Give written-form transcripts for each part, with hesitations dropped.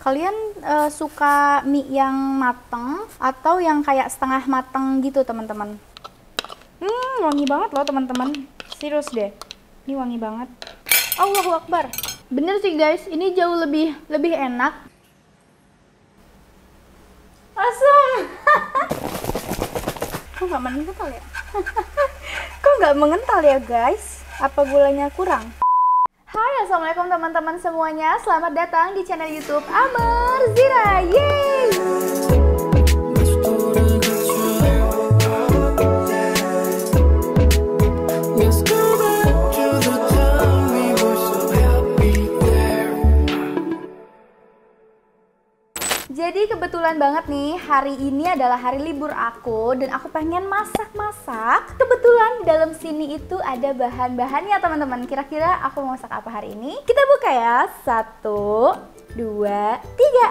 Kalian suka mie yang mateng atau yang kayak setengah mateng gitu teman-teman? Wangi banget loh teman-teman. Serius deh, ini wangi banget. Allahu Akbar. Bener sih guys, ini jauh lebih enak. Asam. Kok nggak mengental ya? Kok nggak mengental ya guys? Apa gulanya kurang? Hai, assalamualaikum teman-teman semuanya. Selamat datang di channel YouTube Amar Zira. Yeay! Jadi kebetulan banget nih, hari ini adalah hari libur aku dan aku pengen masak-masak. Kebetulan di dalam sini itu ada bahan-bahannya teman-teman. Kira-kira aku mau masak apa hari ini? Kita buka ya. 1, 2, 3.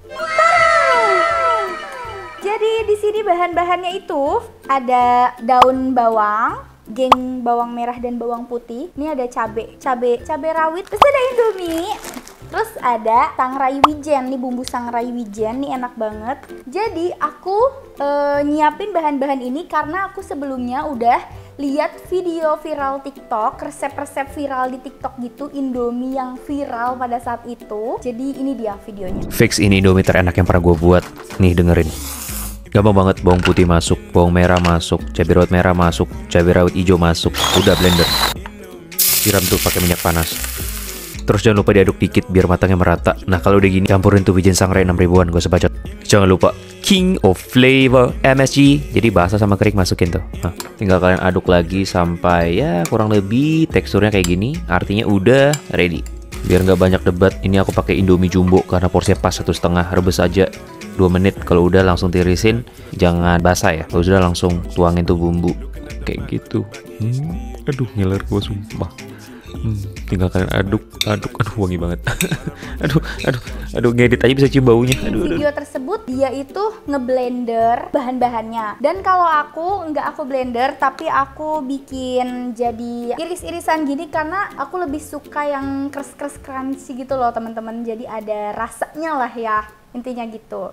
Jadi di sini bahan-bahannya itu ada daun bawang, geng bawang merah dan bawang putih. Ini ada cabai rawit. Terus ada Indomie. Terus ada sangrai wijen, nih bumbu sangrai wijen, nih enak banget. Jadi aku nyiapin bahan-bahan ini karena aku sebelumnya udah lihat video viral TikTok, resep-resep viral di TikTok gitu, Indomie yang viral pada saat itu. Jadi ini dia videonya. Fix ini Indomie terenak yang pernah gue buat. Nih dengerin. Gampang banget, bawang putih masuk, bawang merah masuk, cabai rawit merah masuk, cabai rawit hijau masuk. Udah blender. Siram tuh pakai minyak panas. Terus jangan lupa diaduk dikit biar matangnya merata. Nah kalau udah gini, campurin tuh wijen sangrai 6 ribuan, gak usah bacot. Jangan lupa King of Flavor MSG. Jadi basah sama kering masukin tuh. Nah, tinggal kalian aduk lagi sampai ya kurang lebih teksturnya kayak gini. Artinya udah ready. Biar nggak banyak debat, ini aku pakai Indomie jumbo karena porsinya pas 1,5. Rebus aja 2 menit. Kalau udah langsung tirisin, jangan basah ya. Kalau sudah langsung tuangin tuh bumbu kayak gitu. Aduh ngiler gua sumpah. Tinggal kalian aduk, aduh wangi banget. aduh ngedit aja bisa cium baunya. Video tersebut dia itu ngeblender bahan-bahannya. Dan kalau aku nggak aku blender, tapi aku bikin jadi iris-irisan gini karena aku lebih suka yang keras-keras crunchy gitu loh teman-teman. Jadi ada rasanya lah ya, intinya gitu.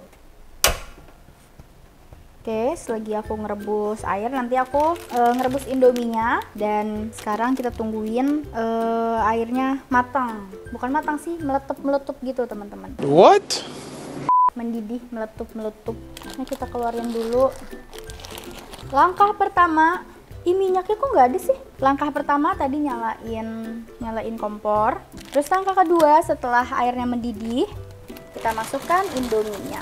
Oke, selagi aku ngerebus air, nanti aku ngerebus indominya. Dan sekarang kita tungguin airnya matang. Bukan matang sih, meletup-meletup gitu teman-teman. What? Mendidih, meletup-meletup. Nah kita keluarin dulu. Langkah pertama, minyaknya kok nggak ada sih? Langkah pertama tadi nyalain kompor. Terus langkah kedua, setelah airnya mendidih, kita masukkan indominya.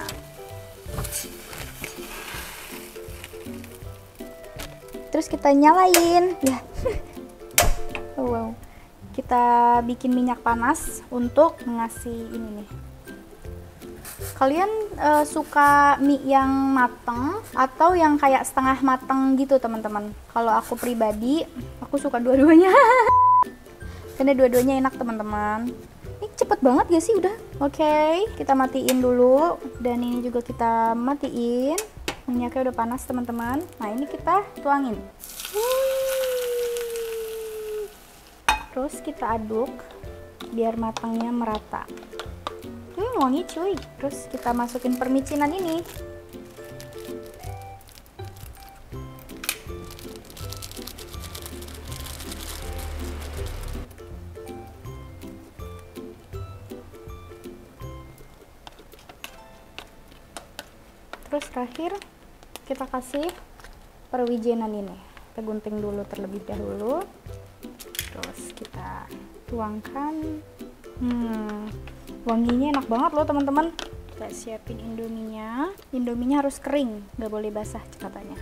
Terus kita nyalain ya. Wow. Kita bikin minyak panas untuk ngasih ini nih. Kalian suka mie yang mateng atau yang kayak setengah mateng gitu teman-teman? Kalau aku pribadi, aku suka dua-duanya. Karena dua-duanya enak teman-teman. Ini cepet banget ya sih udah. Oke, kita matiin dulu. Dan ini juga kita matiin. Minyaknya udah panas teman-teman. Nah ini kita tuangin. Terus kita aduk biar matangnya merata. Wangi cuy. Terus kita masukin permicinan ini. Terus terakhir kita kasih perwijenan ini. Kita gunting dulu terlebih dahulu. Terus kita tuangkan. Wanginya enak banget loh teman-teman. Kita siapin indominya. Indominya harus kering, nggak boleh basah katanya.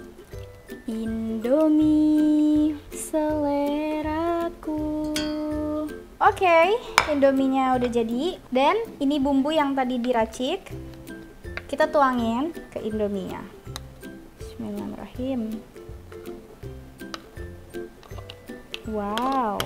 Indomie seleraku. Oke, indominya udah jadi. Dan ini bumbu yang tadi diracik. Kita tuangin ke indominya. Bismillahirrahmanirrahim. Wow.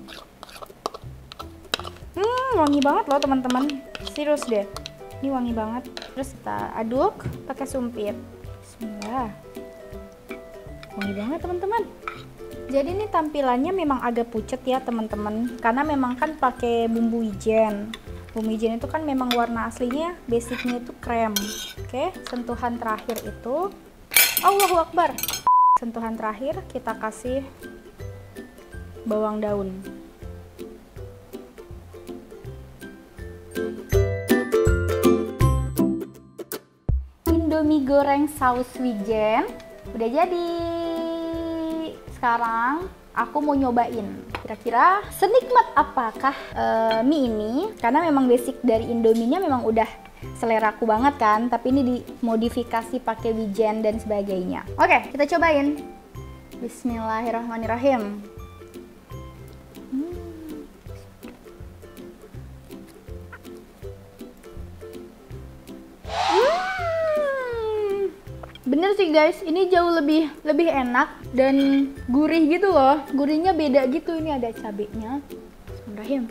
Wangi banget loh teman-teman. Serius deh. Ini wangi banget. Terus kita aduk pakai sumpit. Bismillah. Wangi banget teman-teman. Jadi ini tampilannya memang agak pucet ya teman-teman. Karena memang kan pakai bumbu wijen. Bumbu wijen itu kan memang warna aslinya, basicnya itu krem. Oke, sentuhan terakhir itu Allahu Akbar. Sentuhan terakhir kita kasih bawang daun. Indomie goreng saus wijen udah jadi. Sekarang aku mau nyobain kira-kira senikmat apakah mie ini, karena memang basic dari Indominya memang udah seleraku banget kan, tapi ini dimodifikasi pakai wijen dan sebagainya. Oke, kita cobain. Bismillahirrahmanirrahim. Bener sih guys, ini jauh lebih enak dan gurih gitu loh. Gurihnya beda gitu, ini ada cabenya. Bismillahirrahmanirrahim.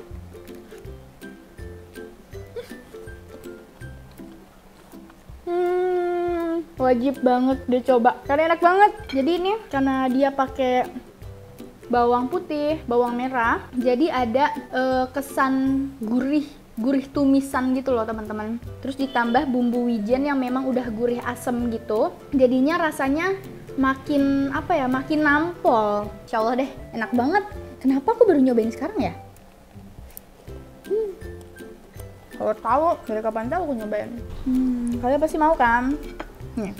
Wajib banget dicoba karena enak banget. Jadi ini karena dia pakai bawang putih, bawang merah, jadi ada kesan gurih tumisan gitu loh teman-teman. Terus ditambah bumbu wijen yang memang udah gurih asem gitu, jadinya rasanya makin apa ya, makin nampol. Insya Allah deh, enak banget. Kenapa aku baru nyobain sekarang ya? Kalau tahu dari kapan tahu aku nyobain. Kalian pasti mau kan? Nih,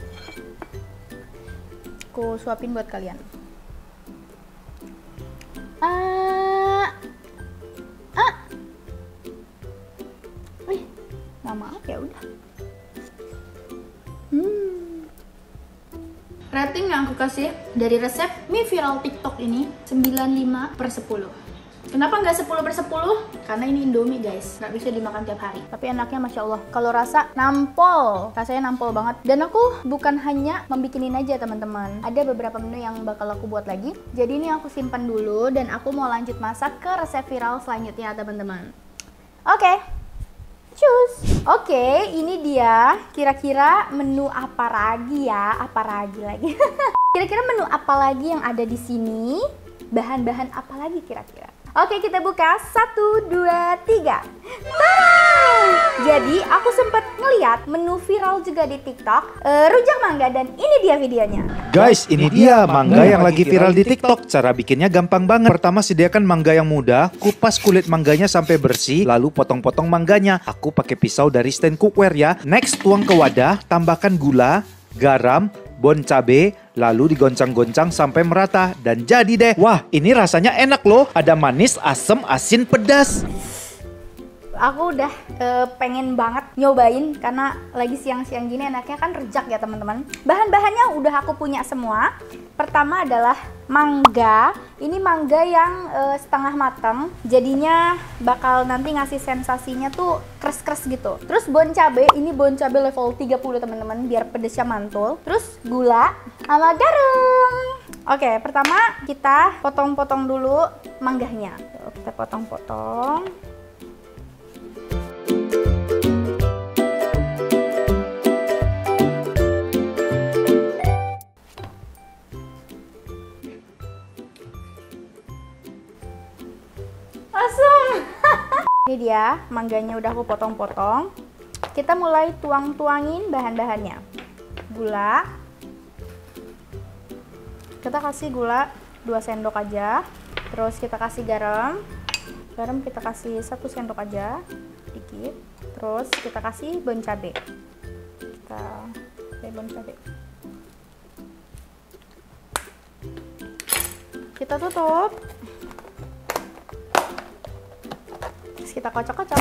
aku suapin buat kalian. Maaf ya udah. Rating yang aku kasih dari resep mie viral TikTok ini 95/10. Kenapa nggak 10/10? Karena ini Indomie guys, nggak bisa dimakan tiap hari. Tapi enaknya Masya Allah. Kalau rasa nampol, rasanya nampol banget. Dan aku bukan hanya membikinin aja teman-teman. Ada beberapa menu yang bakal aku buat lagi. Jadi ini aku simpan dulu dan aku mau lanjut masak ke resep viral selanjutnya teman-teman. Oke. Cus. Oke, ini dia kira-kira menu apa lagi ya? Lagi. Kira-kira menu apa lagi yang ada di sini? Bahan-bahan apa lagi kira-kira? Oke, kita buka 1, 2, 3. Jadi aku sempat ngeliat menu viral juga di TikTok, rujak mangga, dan ini dia videonya. Guys, ini dia mangga yang lagi viral di TikTok. Cara bikinnya gampang banget. Pertama, sediakan mangga yang muda, kupas kulit mangganya sampai bersih, lalu potong-potong mangganya. Aku pakai pisau dari stand cookware ya. Next, tuang ke wadah, tambahkan gula, garam, bon cabe, lalu digoncang-goncang sampai merata. Dan jadi deh. Wah, ini rasanya enak loh. Ada manis, asam, asin, pedas. Aku udah pengen banget nyobain karena lagi siang-siang gini enaknya kan rejak ya teman-teman. Bahan-bahannya udah aku punya semua. Pertama adalah mangga. Ini mangga yang setengah matang, jadinya bakal nanti ngasih sensasinya tuh kres-kres gitu. Terus bon cabe, ini bon cabe level 30 teman-teman, biar pedesnya mantul. Terus gula sama garam. Oke, pertama kita potong-potong dulu mangganya. Kita potong-potong. Ini dia mangganya udah aku potong-potong. Kita mulai tuang-tuangin bahan-bahannya. Gula. Kita kasih gula 2 sendok aja. Terus kita kasih garam. Garam kita kasih 1 sendok aja, dikit. Terus kita kasih bon cabe. Kita kasih bon cabe. Kita tutup. Kita kocok-kocok.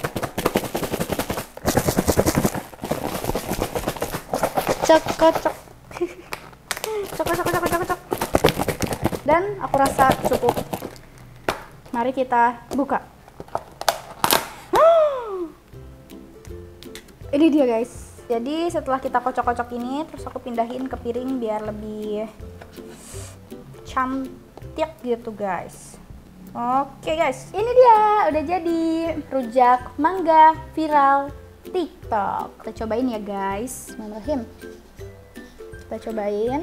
Cok-kocok. Cok-kocok. Dan aku rasa cukup. Mari kita buka. Ini dia guys. Jadi setelah kita kocok-kocok ini, terus aku pindahin ke piring biar lebih cantik gitu guys. Oke guys, ini dia udah jadi rujak mangga viral TikTok. Kita cobain ya guys. Bismillahirrahmanirrahim. Kita cobain.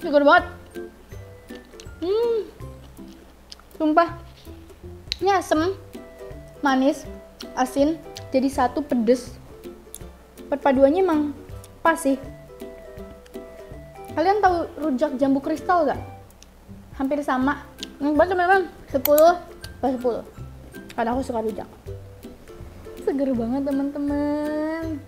segar banget. Sumpah. Ini asem, manis, asin, jadi satu, pedes. Perpaduannya emang pas sih. Kalian tahu rujak jambu kristal gak? Hampir sama. Buat teman-teman 10 pas 10. Karena aku suka rujak. Seger banget teman-teman.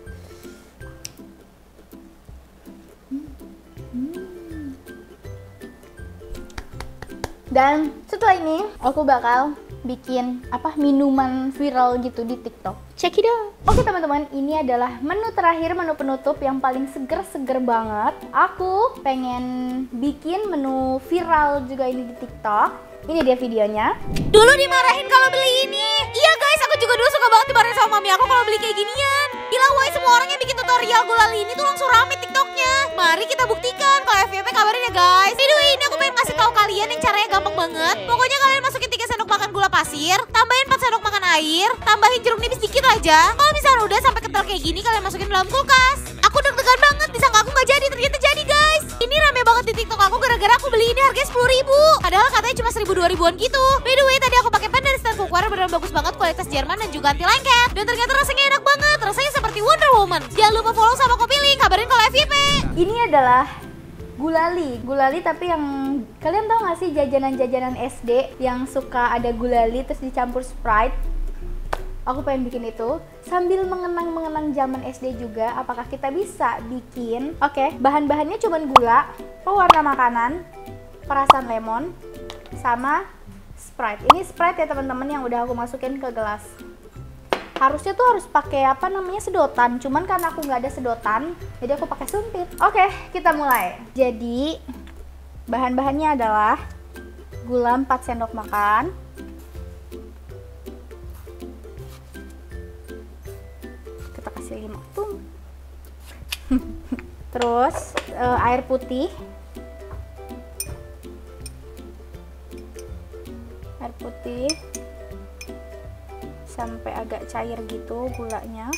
Dan setelah ini aku bakal bikin minuman viral gitu di TikTok. Check it out. Oke teman-teman, ini adalah menu terakhir, menu penutup yang paling seger banget. Aku pengen bikin menu viral juga ini di TikTok. Ini dia videonya. Dulu dimarahin kalau beli ini. Iya guys, aku juga dulu suka banget dimarahin sama mami aku kalau beli kayak ginian. Gila woy, semua orang yang bikin tutorial gulali ini tuh langsung rame TikToknya. Mari kita buktikan. Kalau FYP kabarin ya guys. Anyway, ini aku pengen ngasih tahu kalian yang caranya gampang banget. Pokoknya kalian masukin 3 sendok makan gula pasir, tambahin 4 sendok makan air, tambahin jeruk nipis dikit aja. Kalau misalnya udah sampai kental kayak gini, kalian masukin dalam kulkas. Aku deg-degan banget, disangka aku nggak jadi, ternyata jadi guys. Ini rame banget di TikTok aku gara-gara aku beli ini harganya 10.000. Padahal katanya cuma 1.000-2.000-an gitu. By the way, tadi aku pakai pen dari stand cookware, beneran bagus banget, kualitas Jerman dan juga anti lengket. Dan ternyata rasanya enak banget, rasanya seperti Wonder Woman. Jangan lupa follow sama Kopilink, kabarin kalau FYP. Ini adalah gulali tapi yang kalian tahu gak sih jajanan-jajanan SD yang suka ada gulali terus dicampur Sprite. Aku pengen bikin itu sambil mengenang zaman SD juga. Apakah kita bisa bikin? Oke, bahan-bahannya cuma gula, pewarna makanan, perasan lemon, sama Sprite. Ini Sprite ya teman-teman yang udah aku masukin ke gelas. Harusnya tuh harus pakai sedotan, cuman karena aku nggak ada sedotan, jadi aku pakai sumpit. Oke, kita mulai. Jadi bahan-bahannya adalah gula 4 sendok makan, kita kasih 5 tuh. Terus air putih, sampai agak cair gitu gulanya.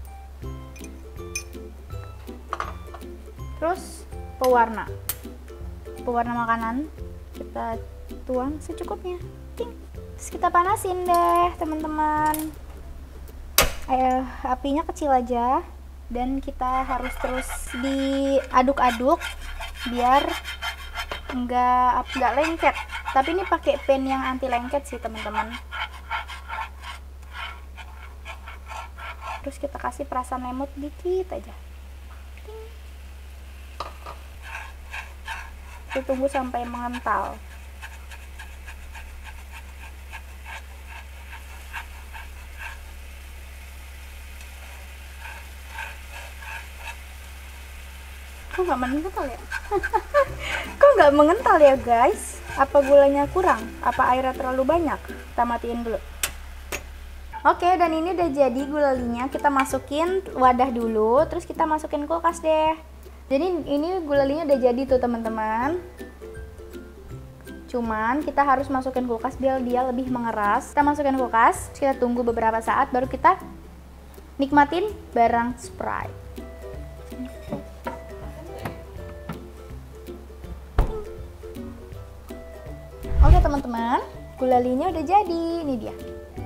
Terus pewarna makanan kita tuang secukupnya. Ting. Terus kita panasin deh teman-teman. Apinya kecil aja dan kita harus terus diaduk-aduk biar nggak lengket. Tapi ini pakai pen yang anti lengket sih teman-teman. Terus kita kasih perasan lemon dikit aja. Kita tunggu sampai mengental. Kok nggak mengental ya? Kok nggak mengental ya guys? Apa gulanya kurang? Apa airnya terlalu banyak? Kita matiin dulu. Oke, dan ini udah jadi gulalinya. Kita masukin wadah dulu, terus kita masukin kulkas deh. Jadi ini gulalinya udah jadi tuh teman-teman. Cuman kita harus masukin kulkas biar dia lebih mengeras. Kita masukin kulkas, terus kita tunggu beberapa saat, baru kita nikmatin bareng Sprite. Oke teman-teman, gulalinya udah jadi. Ini dia.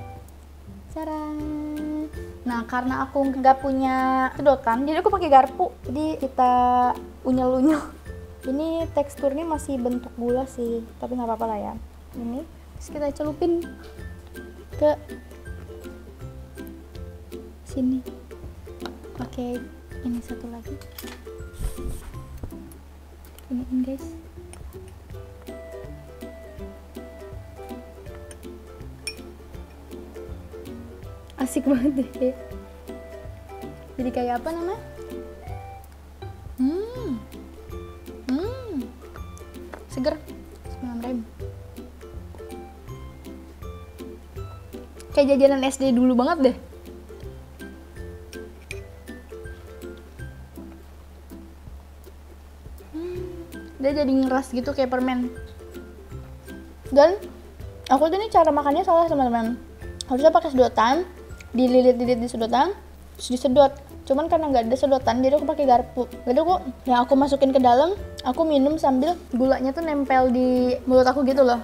Caran. Nah, karena aku nggak punya sedotan, jadi aku pakai garpu. Jadi kita unyel-unyel. Ini teksturnya masih bentuk gula sih, tapi nggak apa-apa lah ya. Ini, terus kita celupin ke sini. Pakai ini satu lagi. Iniin guys. Asik banget deh. Jadi kayak apa namanya? Seger. 9.000. Kayak jajanan SD dulu banget deh. Dia jadi ngeras gitu kayak permen. Dan aku tuh ini cara makannya salah teman-teman. Harusnya pakai sedotan, dililit-lilit di sedotan, terus disedot. Cuman karena nggak ada sedotan, jadi aku pakai garpu. Jadi aku masukin ke dalam, aku minum sambil gulanya tuh nempel di mulut aku gitu loh.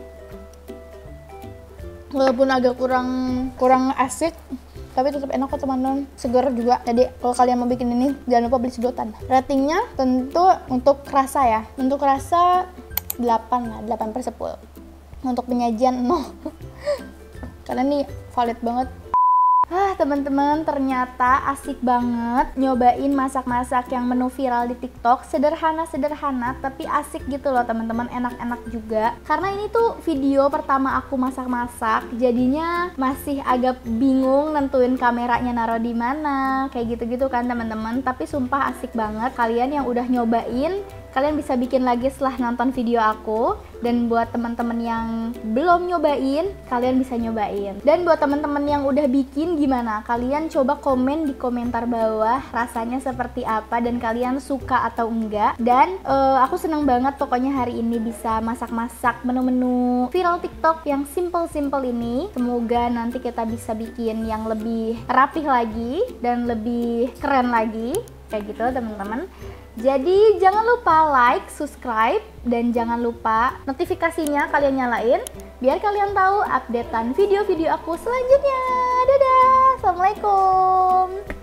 Walaupun agak kurang asik, tapi tetap enak kok teman-teman, seger juga. Jadi kalau kalian mau bikin ini jangan lupa beli sedotan. Ratingnya tentu untuk rasa ya, untuk rasa 8 lah, 8/10. Untuk penyajian 0. Karena ini valid banget. Teman-teman, ternyata asik banget nyobain masak-masak yang menu viral di TikTok. Sederhana tapi asik gitu loh teman-teman, enak-enak juga. Karena ini tuh video pertama aku masak-masak, jadinya masih agak bingung nentuin kameranya naruh di mana, kayak gitu-gitu kan teman-teman. Tapi sumpah asik banget. Kalian yang udah nyobain, kalian bisa bikin lagi setelah nonton video aku. Dan buat teman-teman yang belum nyobain, kalian bisa nyobain. Dan buat teman-teman yang udah bikin, gimana? Kalian coba komen di komentar bawah rasanya seperti apa dan kalian suka atau enggak. Dan aku seneng banget pokoknya hari ini bisa masak-masak menu-menu viral TikTok yang simple-simple ini. Semoga nanti kita bisa bikin yang lebih rapih lagi dan lebih keren lagi, kayak gitu teman-teman. Jadi jangan lupa like, subscribe, dan jangan lupa notifikasinya kalian nyalain biar kalian tahu updatean video-video aku selanjutnya. Dadah, assalamualaikum.